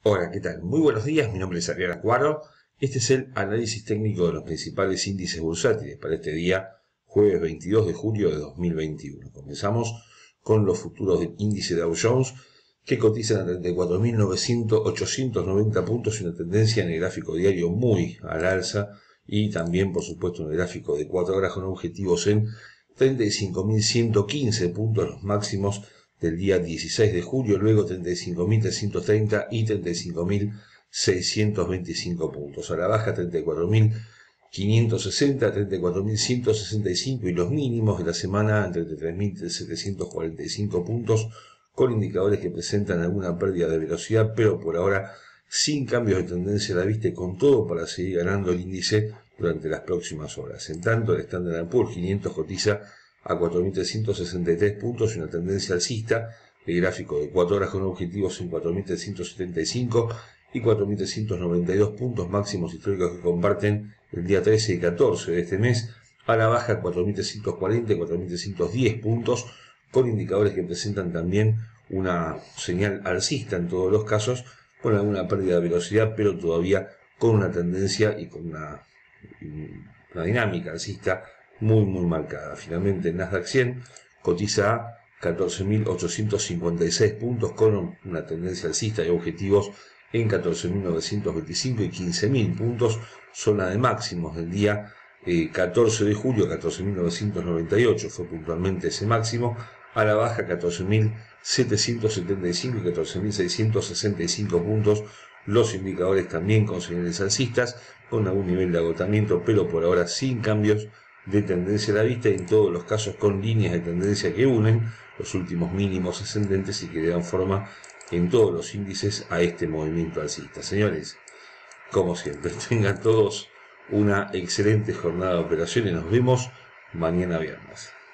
Hola, ¿qué tal? Muy buenos días, mi nombre es Adrián Acuaro. Este es el análisis técnico de los principales índices bursátiles para este día, jueves 22 de julio de 2021. Comenzamos con los futuros del índice Dow Jones, que cotizan a 34.890 puntos y una tendencia en el gráfico diario muy al alza y también, por supuesto, en el gráfico de 4 horas con objetivos en 35.115 puntos, los máximos del día 16 de julio, luego 35.330 y 35.625 puntos. A la baja 34.560, 34.165 y los mínimos de la semana entre 33.745 puntos, con indicadores que presentan alguna pérdida de velocidad, pero por ahora sin cambios de tendencia a la vista y con todo para seguir ganando el índice durante las próximas horas. En tanto, el Standard & Poor's 500 cotiza a 4.363 puntos y una tendencia alcista, el gráfico de 4 horas con objetivos en 4.375 y 4.392 puntos máximos históricos que comparten el día 13 y 14 de este mes, a la baja 4.340 y 4.310 puntos, con indicadores que presentan también una señal alcista en todos los casos, con alguna pérdida de velocidad, pero todavía con una tendencia y con una dinámica alcista muy marcada. Finalmente el Nasdaq 100 cotiza a 14.856 puntos con una tendencia alcista y objetivos en 14.925 y 15.000 puntos, zona de máximos del día 14 de julio, 14.998 fue puntualmente ese máximo, a la baja 14.775 y 14.665 puntos, los indicadores también con señales alcistas, con algún nivel de agotamiento, pero por ahora sin cambios de tendencia a la vista y en todos los casos con líneas de tendencia que unen los últimos mínimos ascendentes y que le dan forma en todos los índices a este movimiento alcista. Señores, como siempre, tengan todos una excelente jornada de operaciones. Nos vemos mañana viernes.